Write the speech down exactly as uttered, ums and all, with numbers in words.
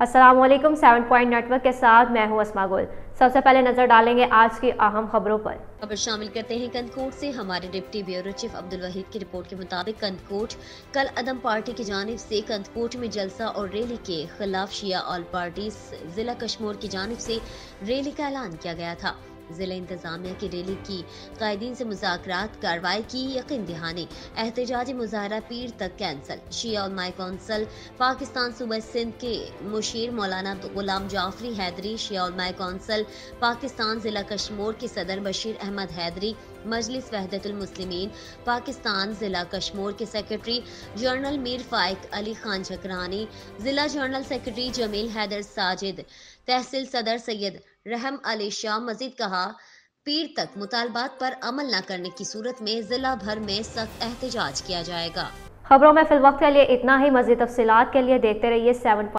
अस्सलामुअलैकुम। Seven point network के साथ मैं हूं अस्मा गुल। सबसे पहले नजर डालेंगे आज की अहम खबरों पर। खबर शामिल करते हैं कंदकोट से। हमारे deputy bureau chief Abdul Waheed की रिपोर्ट के मुताबिक कंदकोट कल अदम पार्टी की जानिब से कंदकोट में जलसा और रैली के खिलाफ शिया ऑल पार्टीज जिला कश्मीर की जानिब से रैली का ऐलान किया गया था। जिला इंतजामिया की रैली की कायदीन से मुज़ाकरात कार्रवाई की यकीन दहानी। एहतजाजी मुजाहरा पीर तक कैंसल। शिया उलमाए कौंसल पाकिस्तान सूबा सिंध के मुशीर मौलाना गुलाम जाफरी हैदरी, शिया उलमाए कौंसल पाकिस्तान जिला कश्मीर के सदर बशीर अहमद हैदरी, मजलिस वहदतुल मुस्लिमीन पाकिस्तान जिला कश्मीर के सेक्रेटरी जनरल मीर फाइक अली खान झकरानी, जिला जनरल सेक्रेटरी जमील हैदर साजिद, तहसील सदर सैयद रहम अली शाह मजीद कहा, पीर तक मुतालबात पर अमल न करने की सूरत में जिला भर में सख्त एहतजाज किया जाएगा। खबरों में फिल वक्त के लिए इतना ही। मज़ीद तफसीलात के लिए देखते रहिए सेवन